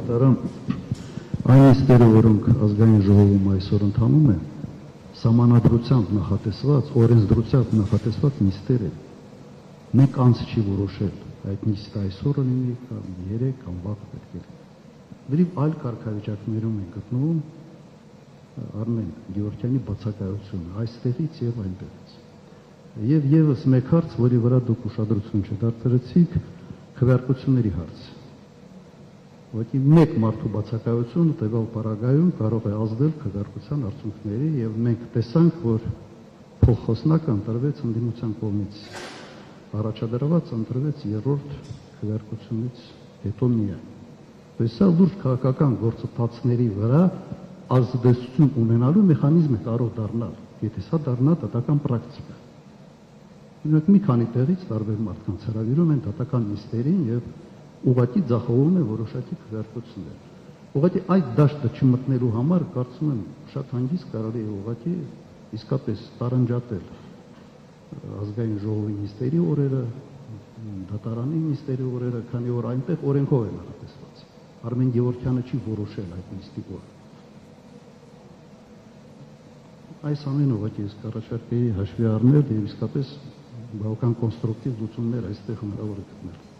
Դատարան այն նիստերը, որոնք ազգային ժողովում այսօր ընթանում է, սահմանադրությամբ նախատեսված, օրենսդրությամբ նախատեսված նիստեր են։ Մեկ անց չի որոշել այդ նիստը այսօր լինի կամ 3 կամ վաղ պետք է լինի։ Լրիվ այլ կարգավիճակներում են գտնվում Արմեն Գևորգյանի բացակայությունը այստեղից եւ այնտեղից։ Եվ եւս մեկ հարց, որի վրա դուք ուշադրություն չդարձրեցիք, քվեարկությունների հարց։ Ուղղակի մեկ մարդու բացակայությունը տվյալ պարագայում կարող է ազդել քվեարկության արդյունքների եւ մենք տեսանք, որ փոխխոսնակը ընտրվեց ընդդիմության կողմից առաջադրված ընտրվեց երրորդ քվեարկությունից հետո միայն։ Սա լուրջ քաղաքական գործընթացների վրա ազդեցություն ունենալու մեխանիզմ է կարող դառնալ, եթե սա դառնա դատական պրակտիկա։ Օրինակ մի քանի տեղից տարբեր մարդկանց հրավիրում են դատական նիստերին եւ ուղղակի ձախողում է որոշակի քվեարկություններ։ Ուղղակի այդ դաշտը չմտնելու համար կարծում եմ շատ հանգիստ կարելի է ուղղակի իսկապես տարանջատել ազգային ժողովի նիստերի օրերը, դատարանի նիստերի օրերը, քանի որ այնտեղ օրենքով է նախատեսված։ Արմեն Գևորգյանը չի որոշել այդ նիստի օրը։ Այս ամենը ուղղակի ես կառաջարկեի հաշվի առնել եւ իսկապես բավական կոնստրուկտիվ լուծումներ այստեղ հնարավոր է գտնել։